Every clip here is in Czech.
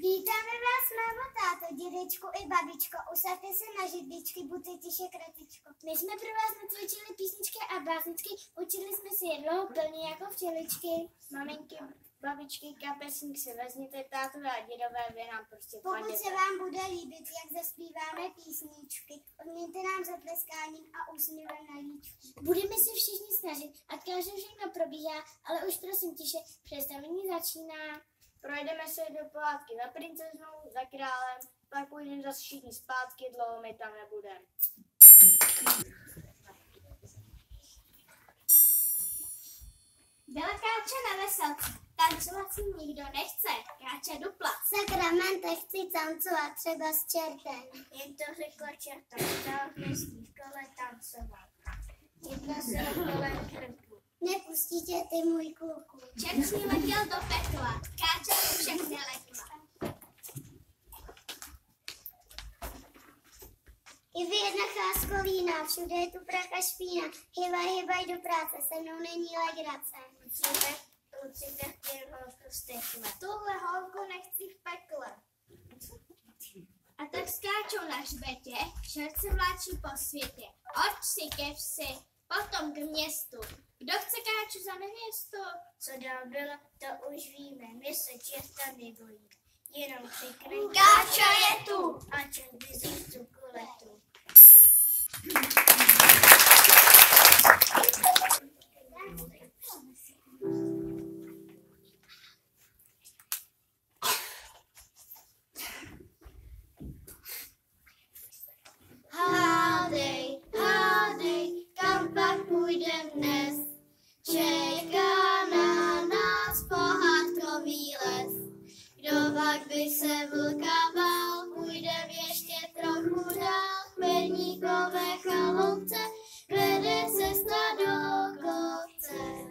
Vítáme vás, mámo, táto, dědečku i babičko. Usaďte se na židličky, buďte tiše, kratičko. My jsme pro vás nacvičili písničky a básničky, učili jsme si je dlouho plně jako včeličky. Maminky, babičky, kapesník si vezměte, tátové a dědové, vy nám prostě Pokud padete. se vám bude líbit, jak zaspíváme písničky, odměňte nám zatleskáním a úsměvem na líčku. Budeme se všichni snažit, ať každé všechno probíhá, ale už prosím tiše, představení začíná. Projdeme se do pohádky za princeznou, za králem, pak půjdeme zase všichni zpátky, dlouho my tam nebudeme. Byla Káča na veselce, tancovat si nikdo nechce, Káča dupla. Sakramente, chci tancovat třeba s čertem. Jen to řekla čerta, která v městské škole tancoval. Jedna se kolem krku. Nepustí tě ty, můj kluku. Čertní letěl do pekla, Káča to však neletla. I vy jedna chásko lína, všude je tu prach a špína. Hybaj do práce, se mnou není legrace. Lucíte chtěl holku stekle. Tuhle holku nechci v pekle. A tak skáčou na hřbetě, šert se vláčí po světě. Od vsi ke vsi, potom k městu. Kdo chce Káču za nevěstu? Co dál bylo, to už víme, my se čerta nebojíme. Jenom přikryj, Káča je tu! A čert vyzí z kuletu. Hádej, kam pak půjdem dnes? Čeká na nás pohádkový les. Kdo pak by se vlka bál, půjdem ještě trochu dál. V Perníkové chaloupce vede cesta do kopce.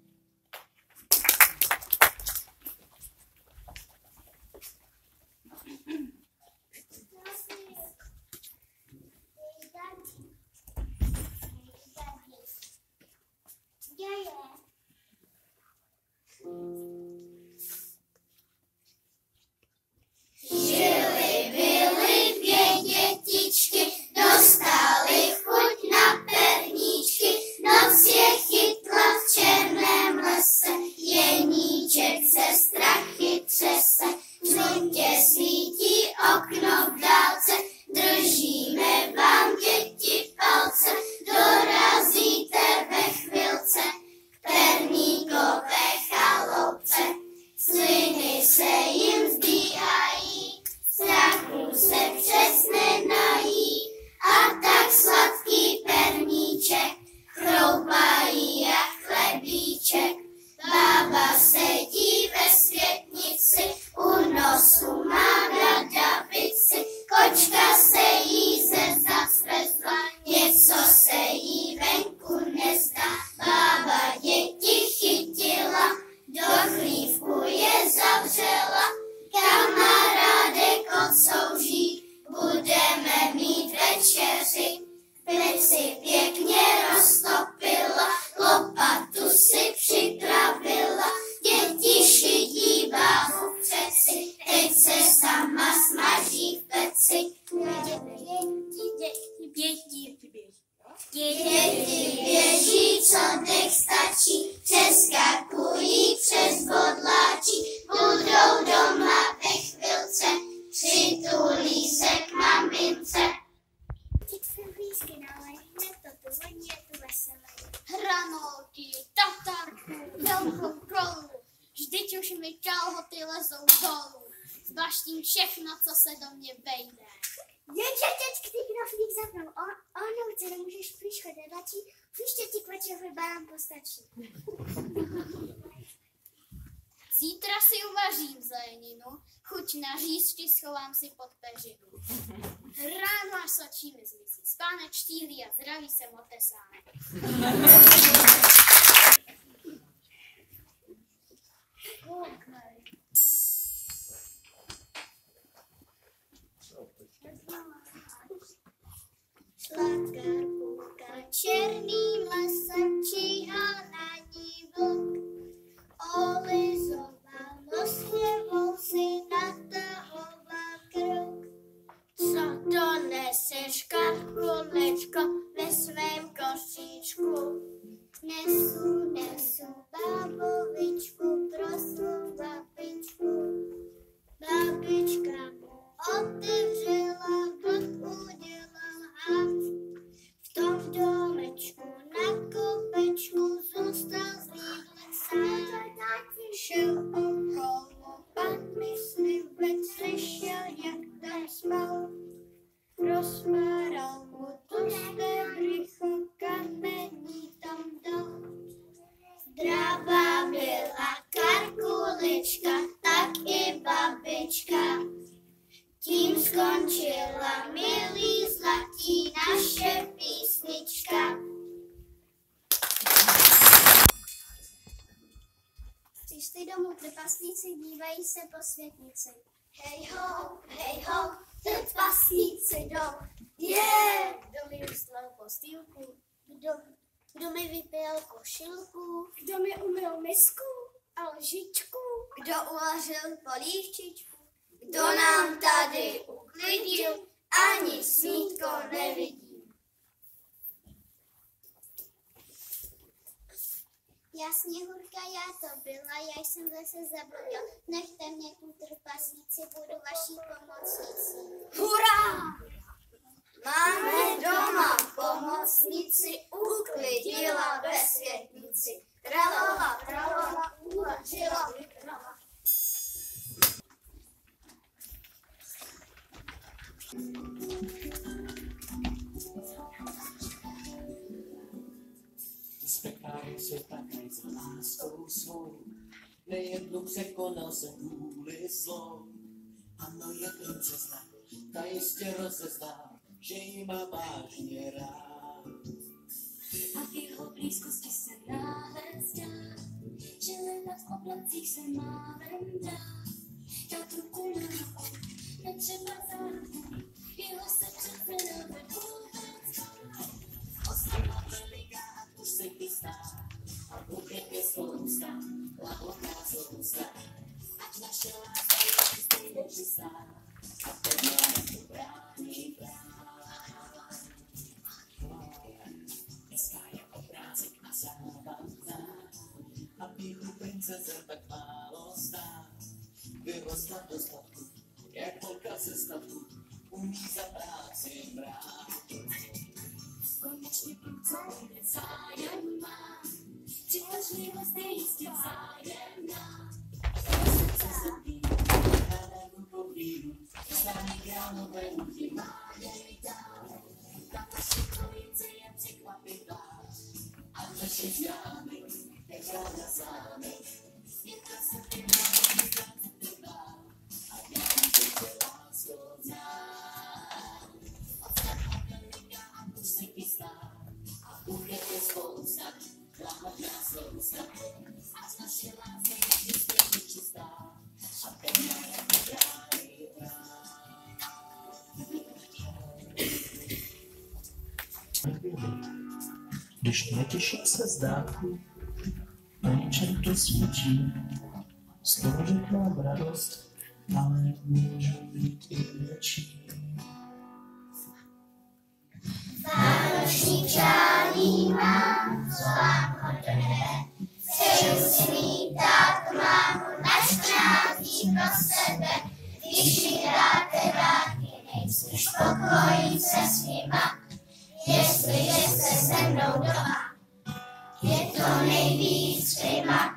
Žili, byly dvě dětičky, dostaly chuť na perníčky. Noc je chytla v černém lese, jeníček se strachy třese. Žlutě svítí okno v dálce, držíme vám, děti, palce. Dorazíte ve chvilce k Perníkové chaloupce. Sliny se jim zdvíhají, strachu se přes nenají. A tak sladký perníček chroupají jak chlebíček. Bába sedí ve světnici, u nosu má bradavici. Kočka se jí ze zad svezla, něco se jí venku nezdá. Bába děti chytila, do chlívku je zavřela. Kamarádek odsouží, budeme mít večeři. Peci pěkně roztopila, lopatu si připravila. Děti šidí bábu v přeci, teď se sama smaží v peci. Děti běží, co dech stačí, přeskakují přes bodláčí. Budou doma ve chvilce, přitulí se k mamince. Hranolky, tatarku, velkou kolu, vždyť už mi kalhoty lezou dolů. Zbaštím všechno, co se do mě vejde. Jenže teď ty knoflík zapnou, ono chce, nemůžeš spíš chodit, radši příště ti kvačový barán postačí. Zítra si uvařím zeleninu, chuť na řízky schovám si pod peřinu. Ráno až s očími zmizí, spánek štíhlý a zdraví se otesáne. Šla karpůvka černým lesem, číhá na ní vlk. Olizoval nosně vousy, natahal mamička, tak i babička. Tím skončila, milí zlatí, naše písnička. Přišli domů trpaslíci, dívají se po světnici. Hej ho, trpaslíci jdou. Kdo mi ustlal postýlku? Kdo mi vypěl košilku? Kdo mi umyl misku a lžičku? Kdo uvařil polívčičku? Kdo nám tady uklidil? Ani smítko nevidím. Já Sněhurka, já to byla, já jsem zase zabludil. Nechte mě tu trpaslíci, budu vaší pomocnicí. Hurá! Máme doma pomocnici, uklidila ve světnici. Tralala, uvařila vykrala. Spektáky světa kraj za láskou svou, nejednou překonal jsem kvůli zlou. Ano, je princezna, ta jistě rozezdá, že jí má vážně rád. A v jeho blízkosti se náhle zdá, že letat v oblacích se málem dá. Dát ruku na ruku, netřeba záruku, jeho se přece nevede vůbec dál. Oslava veliká a tu se chystá, a buket je spousta, laboká sousta. Ať naše láska je stejně čistá, a pevná jako brání brán. Hezká jako prácek a zábavná, a píchu princeze tak málo zná. Vyrostla do statku, jak holka ze statku, umí za práci brát. Konečně průce bude zájem má, přitažlivost je jistě vzájemná. Srdce zabíjí, Ráda rukou víru, stání králové lidi, má jej dál. Ta naše trojice je překvapivá, a naše zjámy, jak ráda zámek. je krásivá, A já se tě láskou znám. Oslava veliká a tu se chystá, a buket je spousta, laboká sousta. Ať naše láska je stejně čistá, a pevná jako brány brán. Když netěším se z dálky, na něčem to svítí. Z toho, že mám radost, ale můžu být i větší. Vánoční přání mám, co vám hodné. Přeju si mít tak mámu na 14 dní pro sebe. Když mi dáte dárky, nejsem spokojí se svýma. Jestliže jste se mnou doma, je to nejvíc prima.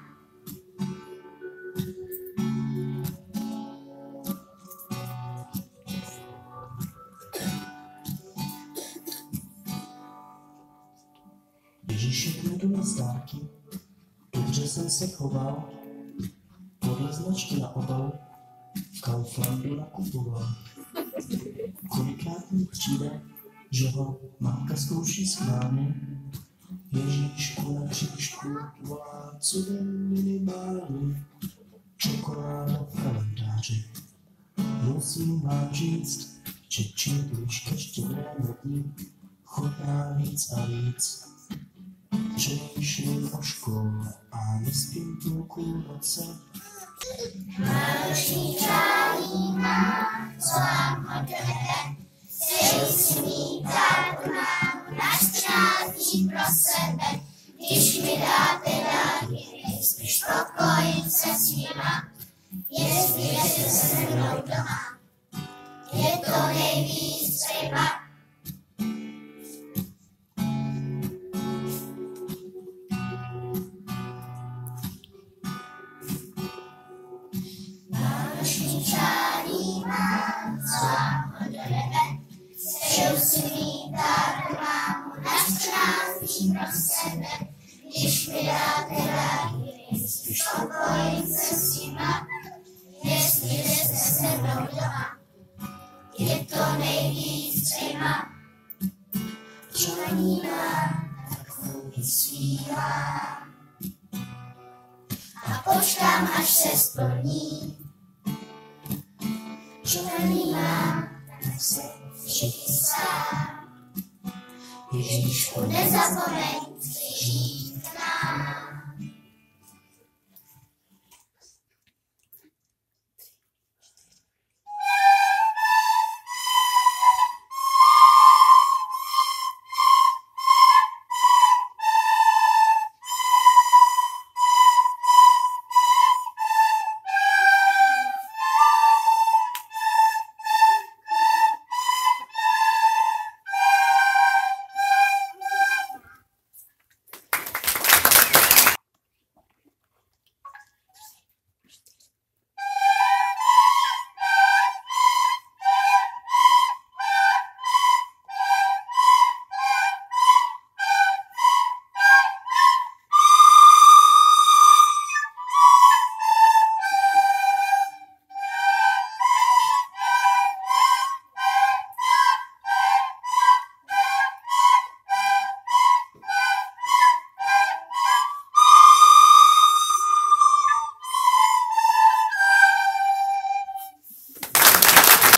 Ježíšek jdu z dálky, dobře jsem se choval, podle značky na obal, v Kauflandu nakupoval. Kolikrát mi přijde, že ho mámka zkouší schválně, Ježíšku na křížku volá, co den minimálně, čokoláda v kalendáři. Musím vám říct, že čím blížke štědrému dní chutná víc a víc. Přemýšlím o škole a nespím půlku noce. Vánoční přání mám, co vám hodné. Přeju si mít tak mámu na 14 dní pro sebe. Když mi dáte dárky, nejsem spokojí se svýma. Jestliže jste se mnou doma, je to nejvíc prima. Vánoční přání mám, co vám hodné. Přeju si mít tak mámu na 14 dní pro sebe. Když mi dáte dárky, nejsem spokojí se svýma. splní. Že nemá, tak se všichni stát. Ježíšku, nezapomeň si říct.